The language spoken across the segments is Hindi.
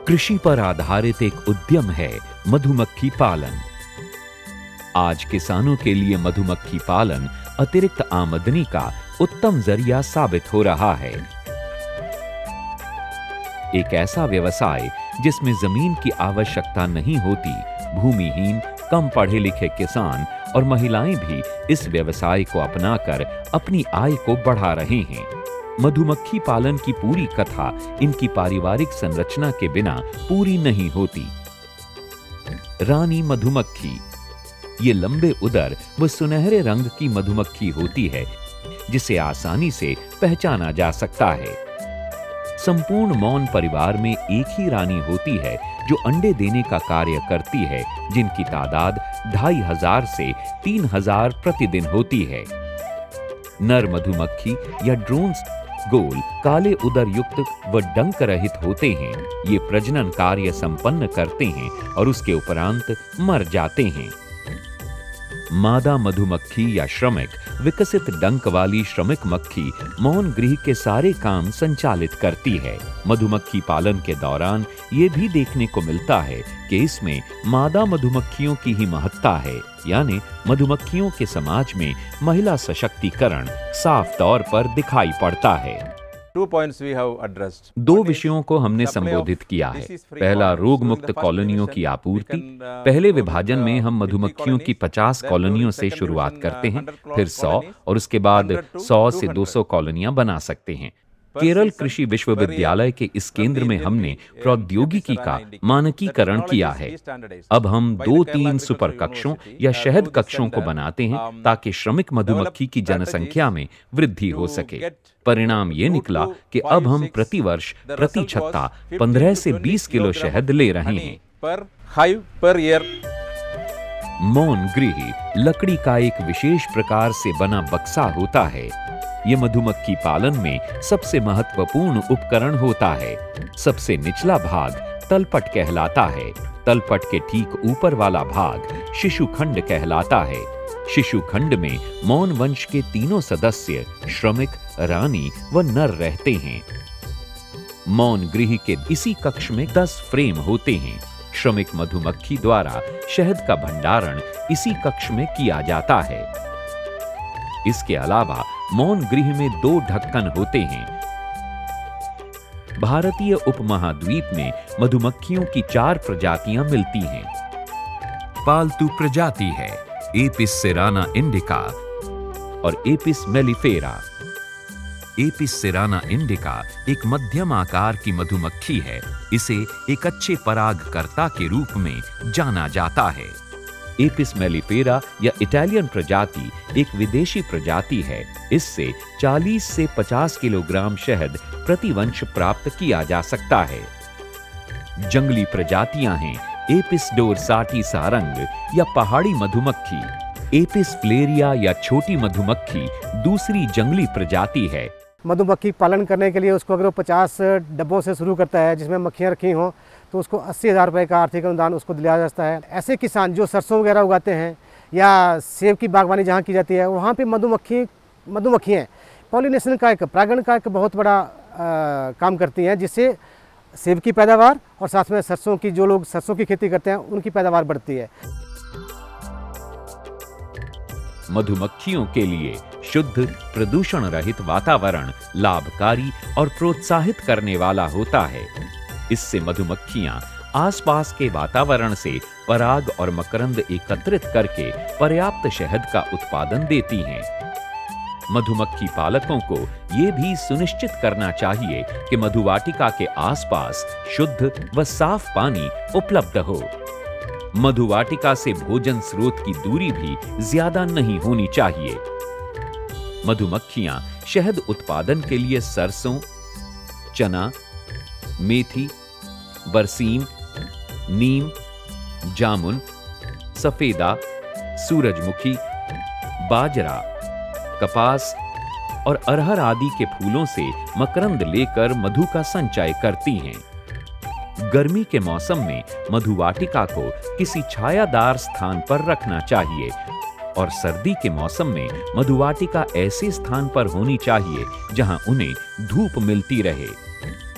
कृषि पर आधारित एक उद्यम है मधुमक्खी पालन। आज किसानों के लिए मधुमक्खी पालन अतिरिक्त आमदनी का उत्तम जरिया साबित हो रहा है। एक ऐसा व्यवसाय जिसमें जमीन की आवश्यकता नहीं होती, भूमिहीन, कम पढ़े लिखे किसान और महिलाएं भी इस व्यवसाय को अपनाकर अपनी आय को बढ़ा रहे हैं। मधुमक्खी पालन की पूरी कथा इनकी पारिवारिक संरचना के बिना पूरी नहीं होती। रानी मधुमक्खी ये लंबे उदर व सुनहरे रंग की मधुमक्खी होती है जिसे आसानी से पहचाना जा सकता है। संपूर्ण मौन परिवार में एक ही रानी होती है जो अंडे देने का कार्य करती है, जिनकी तादाद 2500 से 3000 प्रतिदिन होती है। नर मधुमक्खी या ड्रोन्स गोल, काले उदर युक्त व डंक रहित होते हैं। ये प्रजनन कार्य संपन्न करते हैं और उसके उपरांत मर जाते हैं। मादा मधुमक्खी या श्रमिक विकसित डंक वाली श्रमिक मक्खी मौन गृह के सारे काम संचालित करती है। मधुमक्खी पालन के दौरान ये भी देखने को मिलता है कि इसमें मादा मधुमक्खियों की ही महत्ता है, यानी मधुमक्खियों के समाज में महिला सशक्तिकरण साफ तौर पर दिखाई पड़ता है। 2 points we have addressed. दो विषयों को हमने संबोधित किया है। पहला, रोग मुक्त कॉलोनियों की आपूर्ति। पहले विभाजन में हम मधुमक्खियों की 50 कॉलोनियों से शुरुआत करते हैं, फिर 100 और उसके बाद 100 से 200 कॉलोनियां बना सकते हैं। केरल कृषि विश्वविद्यालय के इस केंद्र में हमने प्रौद्योगिकी का मानकीकरण किया है। अब हम 2-3 सुपर कक्षों या शहद कक्षों को बनाते हैं ताकि श्रमिक मधुमक्खी की जनसंख्या में वृद्धि हो सके। परिणाम ये निकला कि अब हम प्रतिवर्ष प्रति छत्ता 15 से 20 किलो शहद ले रहे हैं। मौन गृह लकड़ी का एक विशेष प्रकार से बना बक्सा होता है। ये मधुमक्खी पालन में सबसे महत्वपूर्ण उपकरण होता है। सबसे निचला भाग तलपट कहलाता है। तलपट के ठीक ऊपर वाला भाग शिशुखंड कहलाता है। शिशुखंड में मौन वंश के तीनों सदस्य श्रमिक, रानी व नर रहते हैं। मौन गृह के इसी कक्ष में 10 फ्रेम होते हैं। श्रमिक मधुमक्खी द्वारा शहद का भंडारण इसी कक्ष में किया जाता है। इसके अलावा मौन गृह में 2 ढक्कन होते हैं। भारतीय उपमहाद्वीप में मधुमक्खियों की 4 प्रजातियां मिलती हैं। पालतू प्रजाति है एपिस सेराना इंडिका और Apis mellifera. Apis cerana indica एक मध्यम आकार की मधुमक्खी है। इसे एक अच्छे परागकर्ता के रूप में जाना जाता है। एपिस मेलिफेरा या इटालियन प्रजाति एक विदेशी प्रजाति है। इससे 40 से 50 किलोग्राम शहद प्रति वंश प्राप्त किया जा सकता है। जंगली प्रजातियां हैं एपिस डोरसाटी सारंग या पहाड़ी मधुमक्खी। एपिस फ्लेरिया या छोटी मधुमक्खी दूसरी जंगली प्रजाति है। मधुमक्खी पालन करने के लिए उसको अगर वो 50 डब्बों से शुरू करता है जिसमें मक्खियाँ रखी हों तो उसको 80,000 रुपये का आर्थिक अनुदान उसको दिया जाता है। ऐसे किसान जो सरसों वगैरह उगाते हैं या सेब की बागवानी जहाँ की जाती है वहाँ पे मधुमक्खियाँ पॉलिनेशन का एक परागण का एक बहुत बड़ा काम करती हैं, जिससे सेब की पैदावार और साथ में सरसों की जो लोग सरसों की खेती करते हैं उनकी पैदावार बढ़ती है। मधुमक्खियों के लिए शुद्ध, प्रदूषण रहित वातावरण लाभकारी और प्रोत्साहित करने वाला होता है। इससे मधुमक्खियां आसपास के वातावरण से पराग और मकरंद एकत्रित करके पर्याप्त शहद का उत्पादन देती हैं। मधुमक्खी पालकों को यह भी सुनिश्चित करना चाहिए कि मधुवाटिका के आसपास शुद्ध व साफ पानी उपलब्ध हो। मधुवाटिका से भोजन स्रोत की दूरी भी ज्यादा नहीं होनी चाहिए। मधुमक्खियां शहद उत्पादन के लिए सरसों, चना, मेथी, बरसीम, नीम, जामुन, सफेदा, सूरजमुखी, बाजरा, कपास और अरहर आदि के फूलों से मकरंद लेकर मधु का संचय करती हैं। गर्मी के मौसम में मधुवाटिका को किसी छायादार स्थान पर रखना चाहिए और सर्दी के मौसम में मधुवाटिका ऐसे स्थान पर होनी चाहिए जहां उन्हें धूप मिलती रहे।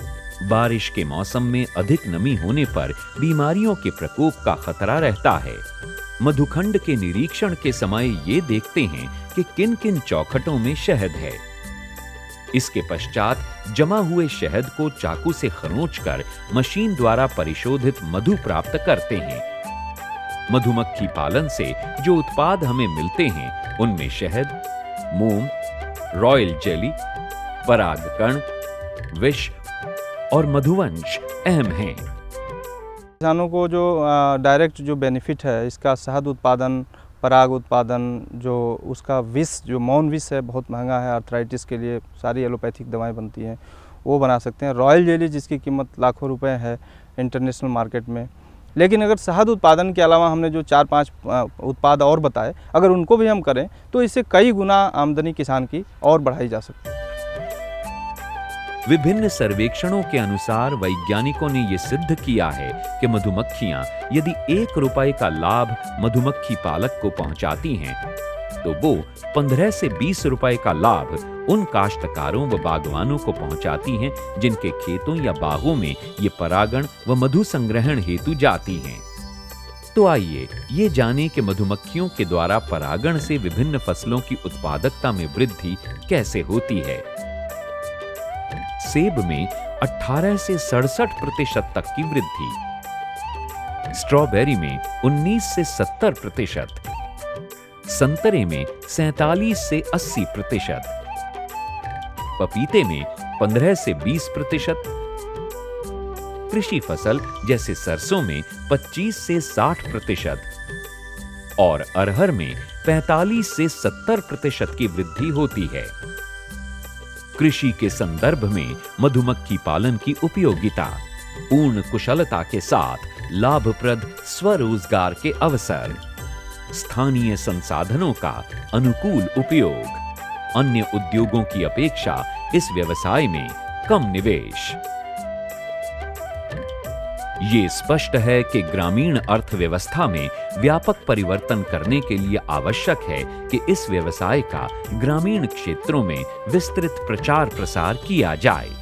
बारिश के मौसम में अधिक नमी होने पर बीमारियों के प्रकोप का खतरा रहता है। मधुखंड के निरीक्षण के समय ये देखते हैं कि किन किन चौखटों में शहद है। इसके पश्चात जमा हुए शहद को चाकू से खरोंचकर मशीन द्वारा परिशोधित मधु प्राप्त करते हैं। मधुमक्खी पालन से जो उत्पाद हमें मिलते हैं उनमें शहद, मोम, रॉयल जेली, परागकण, विष और मधुवंश अहम हैं। किसानों को जो डायरेक्ट जो बेनिफिट है इसका शहद उत्पादन, पराग उत्पादन, जो उसका विष जो मौन विष है बहुत महंगा है, आर्थराइटिस के लिए सारी एलोपैथिक दवाएं बनती हैं वो बना सकते हैं। रॉयल जेली जिसकी कीमत लाखों रुपए है इंटरनेशनल मार्केट में। लेकिन अगर शहद उत्पादन के अलावा हमने जो 4-5 उत्पाद और बताए, अगर उनको भी हम करें तो इससे कई गुना आमदनी किसान की और बढ़ाई जा सकती है। विभिन्न सर्वेक्षणों के अनुसार वैज्ञानिकों ने यह सिद्ध किया है कि मधुमक्खियां यदि 1 रुपए का लाभ मधुमक्खी पालक को पहुंचाती हैं, तो वो 15 से 20 रुपए का लाभ उन काश्तकारों व बागवानों को पहुंचाती हैं जिनके खेतों या बागों में ये परागण व मधु संग्रहण हेतु जाती हैं। तो आइए ये जानें कि मधुमक्खियों के द्वारा परागण से विभिन्न फसलों की उत्पादकता में वृद्धि कैसे होती है। सेब में 18 से 67% तक की वृद्धि, स्ट्रॉबेरी में 19 से 70%, संतरे में 47 से 80%, पपीते में 15 से 20%, कृषि फसल जैसे सरसों में 25 से 60% और अरहर में 45 से 70% की वृद्धि होती है। कृषि के संदर्भ में मधुमक्खी पालन की उपयोगिता, पूर्ण कुशलता के साथ लाभप्रद स्वरोजगार के अवसर, स्थानीय संसाधनों का अनुकूल उपयोग, अन्य उद्योगों की अपेक्षा इस व्यवसाय में कम निवेश। ये स्पष्ट है कि ग्रामीण अर्थव्यवस्था में व्यापक परिवर्तन करने के लिए आवश्यक है कि इस व्यवसाय का ग्रामीण क्षेत्रों में विस्तृत प्रचार प्रसार किया जाए।